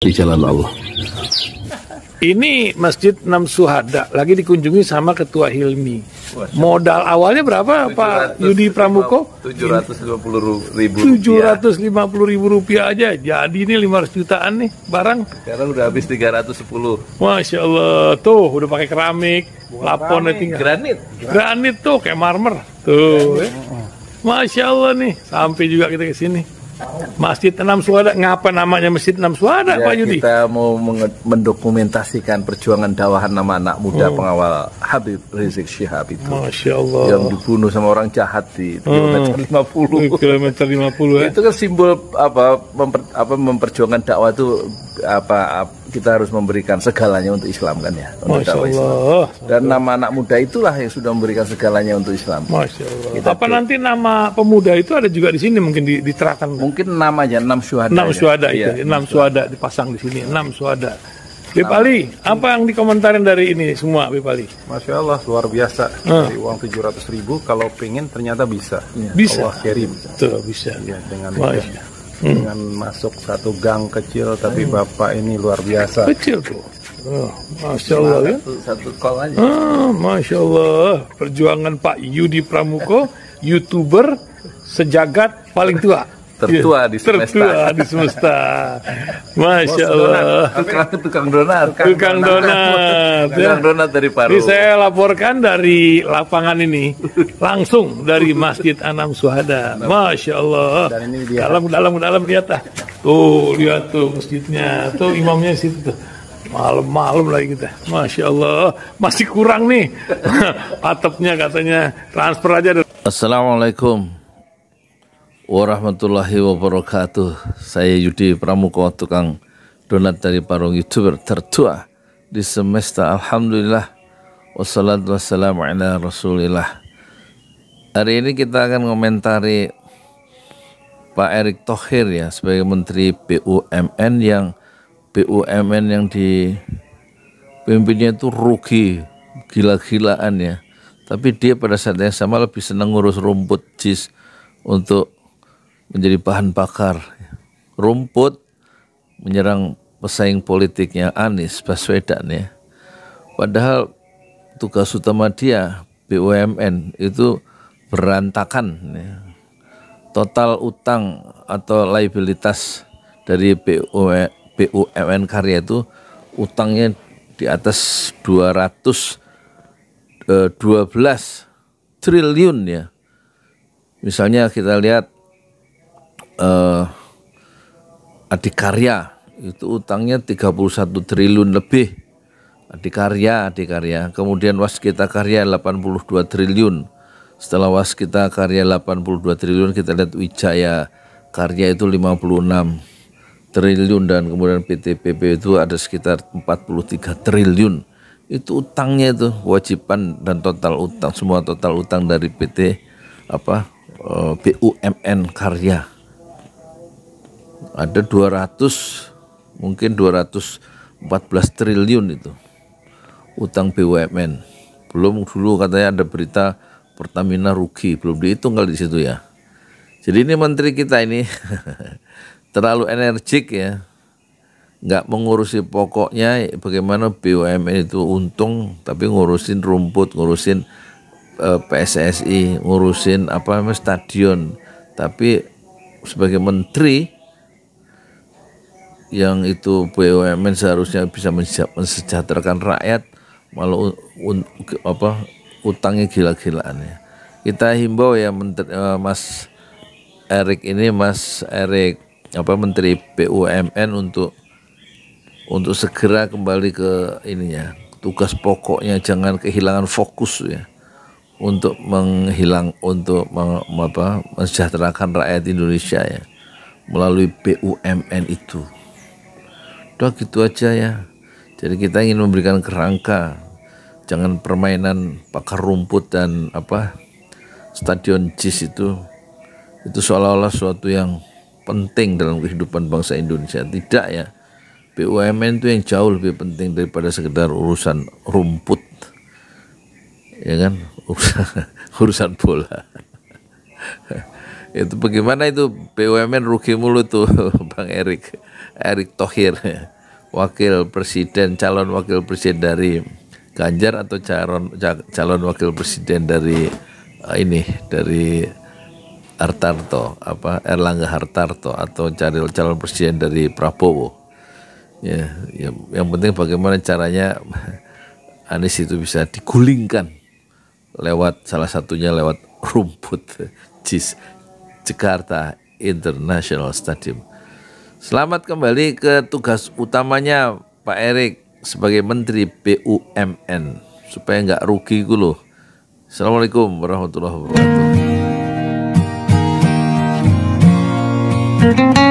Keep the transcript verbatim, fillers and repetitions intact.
di jalan Allah. Ini Masjid Enam Syuhada lagi dikunjungi sama Ketua Hilmi. Modal awalnya berapa Pak Yudi Pramuko? tujuh ratus lima puluh ribu tujuh ratus lima puluh ribu rupiah aja. Jadi ini lima ratus jutaan nih barang. Sekarang udah habis tiga ratus sepuluh. Masya Allah, tuh udah pakai keramik, laponnya tinggal. Granit. Granit tuh kayak marmer. Tuh. Eh. Masya Allah nih, sampai juga kita ke sini. Masjid Enam Syuhada, ngapa namanya Masjid Enam Syuhada, Ya, Pak Yudi? kita mau mendokumentasikan perjuangan dakwah nama anak muda oh. pengawal Habib Rizik Syihab itu. Masya Allah. Yang dibunuh sama orang jahat di kilometer lima puluh. Kilometer lima puluh ya. Itu kan simbol apa, memper, apa memperjuangkan dakwah itu apa, kita harus memberikan segalanya untuk Islam kan ya. Untuk Masya Allah. Islam. Dan nama anak muda itulah yang sudah memberikan segalanya untuk Islam. Masya Allah. Kita apa tuh, nanti nama pemuda itu ada juga di sini mungkin diterahkan? Mungkin namanya Enam Syuhada. Enam Syuhada itu, iya, Enam Syuhada dipasang di sini, Enam Syuhada. Bip Ali, apa yang dikomentarin dari ini semua, Bip Ali? Masya Allah, luar biasa. Hmm. Dari uang tujuh ratus ribu, kalau pengen ternyata bisa. Ya. Bisa? Allah kirim. Tuh, bisa. Ya, dengan Masya. Hmm. Dengan masuk satu gang kecil, tapi Bapak ini luar biasa. Kecil tuh. Oh, Masya Allah ya. Satu, satu call aja. Ah, Masya Allah. Perjuangan Pak Yudi Pramuko, YouTuber sejagat paling tua. Tertua di semesta. Tertua di semesta. Masya Allah. Tukang, tukang donat. Tukang donat. Tukang donat dari Paru. Ini saya laporkan dari lapangan ini, langsung dari Masjid Enam Syuhada. Masya Allah. Dalam, dalam, dalam kelihatan. Tuh, lihat tuh masjidnya. Tuh imamnya di situ tuh. Malam-malam lagi kita. Masya Allah. Masih kurang nih. Atapnya katanya transfer aja. Assalamualaikum warahmatullahi wabarakatuh. Saya Yudi Pramuko, tukang donat dari Parung, YouTuber tertua di semesta. Alhamdulillah, wassalatu wassalamu ala rasulillah. Hari ini kita akan komentari Pak Erick Thohir ya, sebagai Menteri B U M N, yang B U M N yang dipimpinnya itu rugi gila-gilaan ya. Tapi dia pada saat yang sama lebih senang ngurus rumput jis untuk menjadi bahan bakar. Rumput menyerang pesaing politiknya Anies Baswedan ya. Padahal tugas utama dia B U M N itu berantakan ya. Total utang atau liabilitas dari B U M N Karya itu utangnya di atas dua ratus dua belas triliun ya. Misalnya kita lihat uh, Adikarya itu utangnya tiga puluh satu triliun lebih. Adikarya, Adikarya. Kemudian Waskita Karya delapan puluh dua triliun. Setelah Waskita Karya delapan puluh dua triliun, kita lihat Wijaya Karya itu lima puluh enam triliun, dan kemudian P T P P itu ada sekitar empat puluh tiga triliun. Itu utangnya itu, kewajiban dan total utang, semua total utang dari P T apa B U M N Karya. Ada dua ratus, mungkin dua ratus empat belas triliun itu utang B U M N. Belum dulu katanya ada berita Pertamina rugi, belum dihitung kali di situ ya. Jadi ini menteri kita ini terlalu energik ya, nggak mengurusi pokoknya bagaimana B U M N itu untung, tapi ngurusin rumput, ngurusin uh, P S S I, ngurusin apa namanya stadion. Tapi sebagai menteri yang itu B U M N seharusnya bisa mensejahterakan rakyat, malah un, un, apa utangnya gila-gilaan ya. Kita himbau ya menteri, uh, Mas Erick ini, Mas Erick apa Menteri B U M N untuk untuk segera kembali ke ininya, tugas pokoknya, jangan kehilangan fokus ya, untuk menghilang untuk meng, apa, mensejahterakan rakyat Indonesia ya melalui B U M N itu. Udah gitu aja ya. Jadi kita ingin memberikan kerangka, jangan permainan pakar rumput dan apa stadion jis itu itu seolah-olah suatu yang penting dalam kehidupan bangsa Indonesia. Tidak ya. B U M N itu yang jauh lebih penting daripada sekedar urusan rumput, ya kan, urusan, urusan bola. Itu bagaimana itu B U M N rugi mulu tuh Bang Erick. Erick Thohir, wakil presiden, calon wakil presiden dari Ganjar atau calon calon wakil presiden dari uh, ini dari Hartarto, apa Erlangga Hartarto, atau calon calon presiden dari Prabowo. Ya, ya, yang penting bagaimana caranya Anies itu bisa digulingkan lewat salah satunya lewat rumput Jis Jakarta International Stadium. Selamat kembali ke tugas utamanya Pak Erick sebagai Menteri B U M N supaya nggak rugi gue loh. Assalamualaikum warahmatullahi wabarakatuh.